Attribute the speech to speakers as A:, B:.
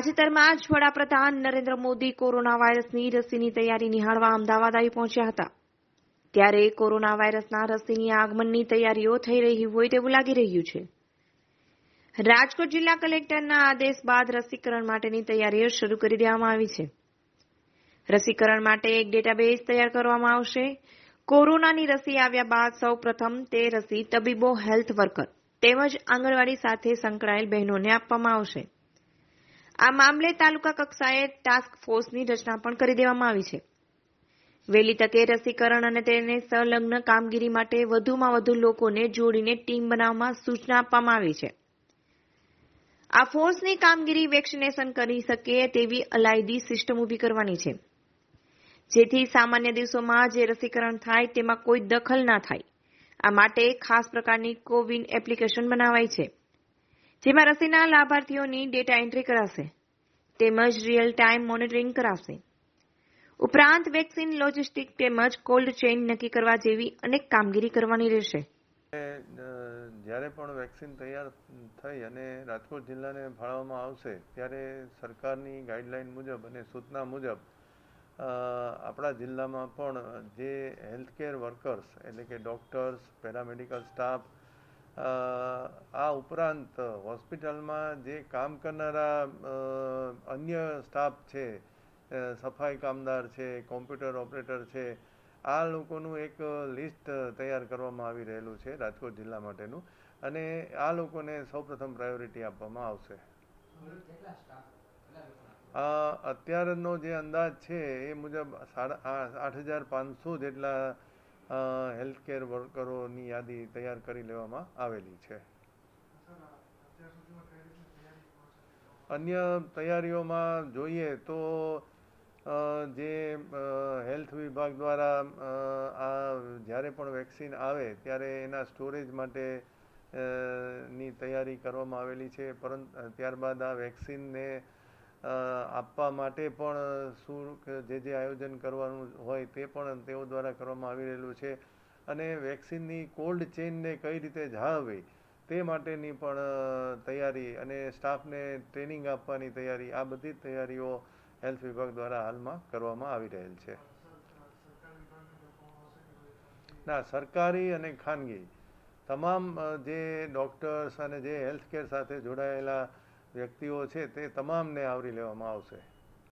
A: તાજેતરમાં જ વડાપ્રધાન નરેન્દ્ર મોદી કોરોના વાયરસની રસીની તૈયારી નિહાળવા અમદાવાદ આવી પહોંચ્યા હતા. ત્યારે કોરોના વાયરસના રસીની આગમનની તૈયારીઓ થઈ રહી હોય તેવું લાગી રહ્યું છે. રાજકોટ જિલ્લા કલેક્ટરના આદેશ બાદ રસીકરણ માટેની તૈયારીઓ શરૂ કરી દેવામાં આવી છે. રસીકરણ માટે એક ડેટાબેઝ તૈયાર કરવામાં આવશે. કોરોનાની રસી આવ્યા બાદ સૌ પ્રથમ તે રસી તબીબો, હેલ્થ વર્કર તેમજ આંગણવાડી સાથે સંકળાયેલ બહેનોને આપવામાં આવશે. આ મામલે તાલુકા કક્ષાએ ટાસ્ક ફોર્સની રચના પણ કરી દેવામાં આવી છે. વહેલી તકે રસીકરણ અને તેને સંલગ્ન કામગીરી માટે વધુમાં વધુ લોકોને જોડીને ટીમ બનાવવામાં સૂચના આપવામાં આવી છે. આ ફોર્સની કામગીરી વેક્સિનેશન કરી શકે તેવી અલાયદી સિસ્ટમ ઊભી કરવાની છે, જેથી સામાન્ય દિવસોમાં જે રસીકરણ થાય તેમાં કોઈ દખલ ના થાય. આ માટે ખાસ પ્રકારની કોવિન એપ્લિકેશન બનાવાઈ છે, જેમાં રસીના લાભાર્થીઓની ડેટા એન્ટ્રી કરાશે તેમજ રિયલ ટાઈમ મોનિટરિંગ કરાશે. ઉપરાંત વેક્સિન લોજિસ્ટિક તેમજ કોલ્ડ ચેઇન નક્કી કરવા જેવી અનેક કામગીરી કરવાની રહેશે.
B: જ્યારે પણ વેક્સિન તૈયાર થઈ અને રાજકોટ જિલ્લાને ફાળવવામાં આવશે ત્યારે સરકારની ગાઈડલાઈન મુજબ અને સૂચના મુજબ આપણા જિલ્લામાં પણ જે હેલ્થકેર વર્કર્સ એટલે કે ડૉક્ટર્સ, પેરામેડિકલ સ્ટાફ, આ ઉપરાંત હોસ્પિટલમાં જે કામ કરનારા અન્ય સ્ટાફ છે, સફાઈ કામદાર છે, કોમ્પ્યુટર ઓપરેટર છે, આ લોકોનું એક લિસ્ટ તૈયાર કરવામાં આવી રહેલું છે રાજકોટ જિલ્લા માટેનું, અને આ લોકોને સૌપ્રથમ પ્રાયોરિટી આપવામાં આવશે. અત્યારનો જે અંદાજ છે એ મુજબ 8,500 જેટલા હેલ્થકેર વર્કરોની યાદી તૈયાર કરી લેવામાં આવેલી છે. અન્ય તૈયારીઓમાં જોઈએ તો જે હેલ્થ વિભાગ દ્વારા જ્યારે પણ વેક્સિન આવે ત્યારે એના સ્ટોરેજ માટે ની તૈયારી કરવામાં આવેલી છે. પરંતુ ત્યારબાદ આ વેક્સિનને આપવા માટે પણ શું જે આયોજન કરવાનું હોય તે પણ તેઓ દ્વારા કરવામાં આવી રહેલું છે. અને વેક્સિનની કોલ્ડ ચેઇનને કઈ રીતે જાળવવી તે માટેની પણ તૈયારી અને સ્ટાફને ટ્રેનિંગ આપવાની તૈયારી, આ બધી જ તૈયારીઓ હેલ્થ વિભાગ દ્વારા હાલમાં કરવામાં આવી રહેલ છે. ના, સરકારી અને ખાનગી તમામ જે ડૉક્ટર્સ અને જે હેલ્થકેર સાથે જોડાયેલા વ્યક્તિઓ છે તે તમામને આવરી લેવામાં આવશે.